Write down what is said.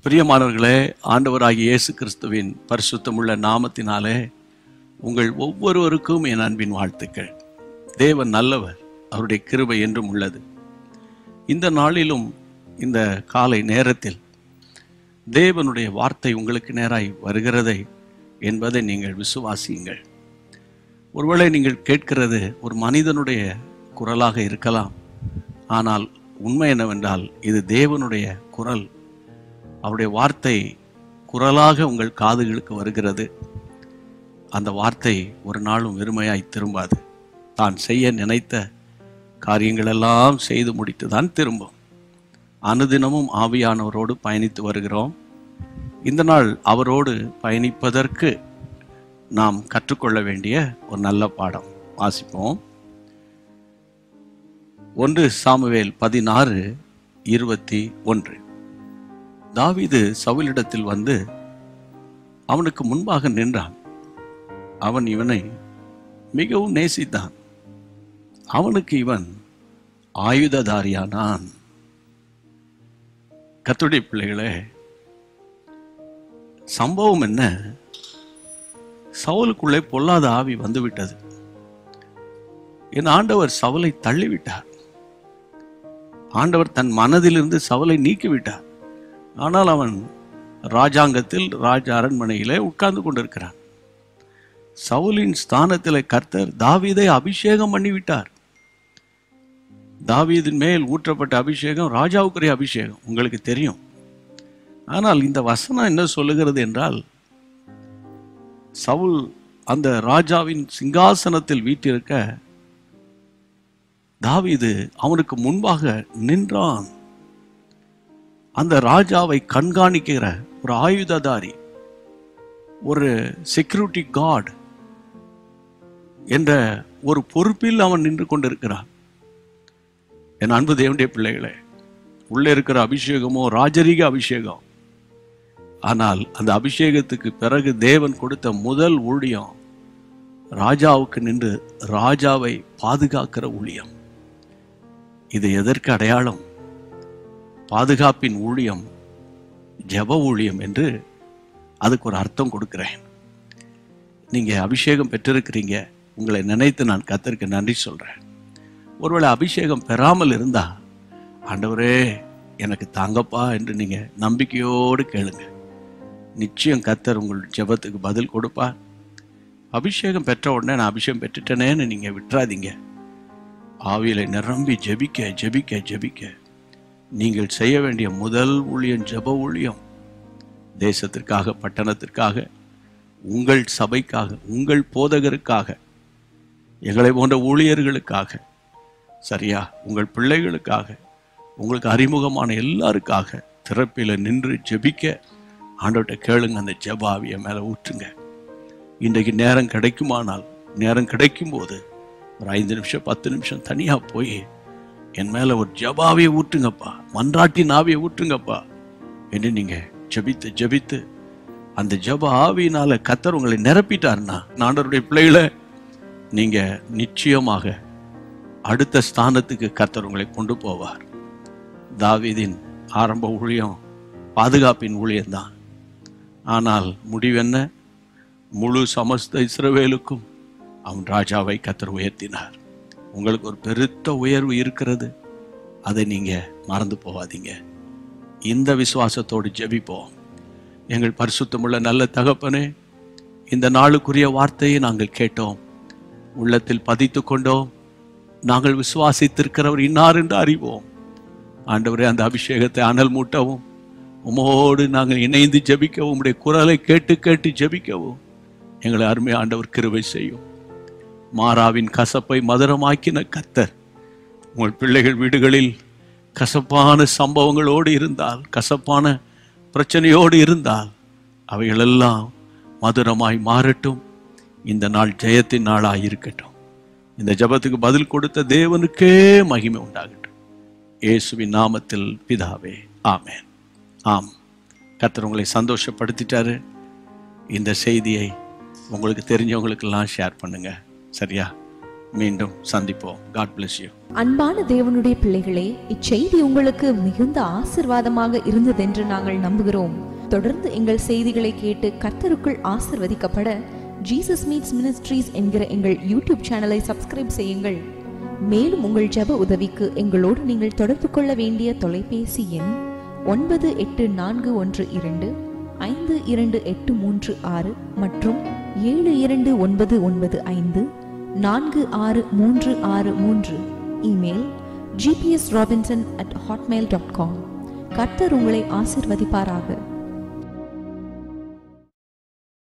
பிரியமானவர்களே, ஆண்டவராகிய இயேசு கிறிஸ்துவின் பரிசுத்தமுள்ள நாமத்தினாலே உங்கள் ஒவ்வொருவருக்கும் என் அன்பின் வாழ்த்துக்கள். தேவன் நல்லவர், அவருடைய கிருபை என்றும் உள்ளது. இந்த நாளிலும் இந்த காலை நேரத்தில் தேவனுடைய வார்த்தை உங்களுக்கு நேராய் வருகிறதை என்பதை நீங்கள் விசுவாசியுங்கள். ஒருவேளை நீங்கள் கேட்கிறது ஒரு மனிதனுடைய குரலாக இருக்கலாம். ஆனால் உண்மை என்னவென்றால் இது தேவனுடைய குரல். அவருடைய வார்த்தை குரலாக உங்கள் காதுகளுக்கு வருகிறது. அந்த வார்த்தை ஒரு நாளும் வெறுமையாய் திரும்பாது. தான் செய்ய நினைத்த காரியங்களெல்லாம் செய்து முடித்து தான் திரும்பும். அனுதினமும் ஆவியானவரோடு பயணித்து வருகிறோம். இந்த நாள் அவரோடு பயணிப்பதற்கு நாம் கற்றுக்கொள்ள வேண்டிய ஒரு நல்ல பாடம். வாசிப்போம். 1 சாமுவேல் 16:21. தாவீது சவுலிடத்தில் வந்து அவனுக்கு முன்பாக நின்றான். அவன் இவனை மிகவும் நேசித்தான். அவனுக்கு இவன் ஆயுததாரியானான். கர்த்தருடைய பிள்ளைகளே, சம்பவம் என்ன? சவுலுக்குள்ளே பொல்லாத ஆவி வந்துவிட்டது. என் ஆண்டவர் சவுலை தள்ளிவிட்டார். ஆண்டவர் தன் மனதிலிருந்து சவுலை நீக்கிவிட்டார். ஆனால் அவன் ராஜாங்கத்தில் ராஜ அரண்மனையிலே உட்கார்ந்து கொண்டிருக்கிறான். சவுலின் ஸ்தானத்தில் கர்த்தர் தாவீதை அபிஷேகம் பண்ணிவிட்டார். தாவீதின் மேல் ஊற்றப்பட்ட அபிஷேகம் ராஜாவுக்குரிய அபிஷேகம், உங்களுக்கு தெரியும். ஆனால் இந்த வசனம் என்ன சொல்லுகிறது என்றால், சவுல் அந்த ராஜாவின் சிங்காசனத்தில் வீற்றிருக்க தாவீது அவனுக்கு முன்பாக நின்றான். அந்த ராஜாவை கண்காணிக்கிற ஒரு ஆயுததாரி, ஒரு செக்யூரிட்டி கார்டு என்ற ஒரு பொறுப்பில் அவன் நின்று கொண்டிருக்கிறான். என் அன்பு தேவனுடைய பிள்ளைகளே, உள்ளே இருக்கிற அபிஷேகமோ ராஜரீக அபிஷேகம். ஆனால் அந்த அபிஷேகத்துக்கு பிறகு தேவன் கொடுத்த முதல் ஊழியம் ராஜாவுக்கு நின்று ராஜாவை பாதுகாக்கிற ஊழியம். இது எதற்கு அடையாளம்? பாதுகாப்பின் ஊழியம், ஜெப ஊழியம் என்று அதுக்கு ஒரு அர்த்தம் கொடுக்கிறேன். நீங்க அபிஷேகம் பெற்றிருக்கிறீங்க. உங்களை நினைத்து நான் கர்த்தருக்கு நன்றி சொல்றேன். ஒருவேளை அபிஷேகம் பெறாமல் இருந்தா, ஆண்டவரே எனக்கு தாங்கப்பா என்று நீங்க நம்பிக்கையோடு கேளுங்க. நிச்சயம் கர்த்தர் உங்கள் ஜெபத்துக்கு பதில் கொடுப்பார். அபிஷேகம் பெற்ற உடனே நான் அபிஷேகம் பெற்றுட்டேனேன்னு நீங்க விட்டுறாதீங்க. ஆவியில நிரம்பி ஜெபிக்க ஜெபிக்க ஜெபிக்க நீங்கள் செய்ய வேண்டிய முதல் ஊழியம் ஜெப ஊழியம். தேசத்திற்காக, பட்டணத்திற்காக, உங்கள் சபைக்காக, உங்கள் போதகருக்காக, எங்களை போன்ற ஊழியர்களுக்காக, சரியா, உங்கள் பிள்ளைகளுக்காக, உங்களுக்கு அறிமுகமான எல்லாருக்காக திறப்பில் நின்று ஜெபிக்க ஆண்டவர்கிட்ட கேளுங்க. அந்த ஜெப ஆவியை மேலே ஊற்றுங்க. இன்றைக்கு நேரம் கிடைக்குமானால், நேரம் கிடைக்கும் போது ஒரு 5 நிமிஷம் 10 நிமிஷம் தனியாக போய் என் மேலே ஒரு ஜெபாவியை ஊற்றுங்கப்பா, மன்றாட்டின் ஆவியை ஊற்றுங்கப்பா என்று நீங்கள் ஜெபித்து ஜெபித்து அந்த ஜெப ஆவியினால கர்த்தர் உங்களை நிரப்பிட்டார்னா, ஆண்டவருடைய பிள்ளைகளை நீங்கள் நிச்சயமாக அடுத்த ஸ்தானத்துக்கு கர்த்தர் உங்களை கொண்டு போவார். தாவீதின் ஆரம்ப ஊழியம் பாதுகாப்பின் ஊழியம்தான். ஆனால் முடிவென்ன? முழு சமஸ்த இஸ்ரவேலுக்கும் அவன் ராஜாவை கர்த்தர் உயர்த்தினார். உங்களுக்கு ஒரு பெருத்த உயர்வு இருக்கிறது. அதை நீங்க மறந்து போகாதீங்க. இந்த விசுவாசத்தோடு ஜெபிப்போம். எங்கள் பரிசுத்தமுள்ள நல்ல தகப்பனே, இந்த நாளுக்குரிய வார்த்தையை நாங்கள் கேட்டோம், உள்ளத்தில் பதித்து கொண்டோம். நாங்கள் விசுவாசித்திருக்கிறவர் இன்னார் என்று அறிவோம். ஆண்டவரே, அந்த அபிஷேகத்தை அனல் மூட்டவும், உமோடு நாங்கள் இணைந்து ஜெபிக்கவும், உம்முடைய குரலை கேட்டு கேட்டு ஜெபிக்கவும் எங்களை அருமை ஆண்டவர் கிருபை செய்யும். மாறாவின் கசப்பை மதுரமாக்கின கர்த்தர் உங்கள் பிள்ளைகள் வீடுகளில் கசப்பான சம்பவங்களோடு இருந்தால், கசப்பான பிரச்சனையோடு இருந்தால், அவைகளெல்லாம் மதுரமாய் மாறட்டும். இந்த நாள் ஜெயத்தின் நாளாக இருக்கட்டும். இந்த ஜெபத்துக்கு பதில் கொடுத்த தேவனுக்கே மகிமை உண்டாகட்டும். இயேசுவின் நாமத்தில் பிதாவே, ஆமென். ஆம், கர்த்தர் உங்களை சந்தோஷப்படுத்திட்டாரு. இந்த செய்தியை உங்களுக்கு தெரிஞ்சவங்களுக்கெல்லாம் ஷேர் பண்ணுங்க. சரியா? மீண்டும் சந்திப்போம். God bless you. அன்பான தேவனுடைய பிள்ளைகளே, இச்செய்தி உங்களுக்கு மிகுந்த ஆசீர்வாதமாக இருந்ததென்று நாங்கள் நம்புகிறோம். தொடர்ந்து எங்கள் செய்திகளை கேட்டு கர்த்தருக்குள் ஆசீர்வதிக்கப்பட ஜீசஸ் மீட்ஸ் மினிஸ்ட்ரீஸ் என்கிற எங்கள் யூடியூப் சேனலை சப்ஸ்கிரைப் செய்யுங்கள். மேலும் உங்கள் ஜெப உதவிக்கு எங்களோடு நீங்கள் தொடர்பு கொள்ள வேண்டிய தொலைபேசி எண் 9841252836 மற்றும் 7299546363. Email gpsrobinson@hotmail.com. கர்த்தர் உங்களை ஆசீர்வதிப்பாராக.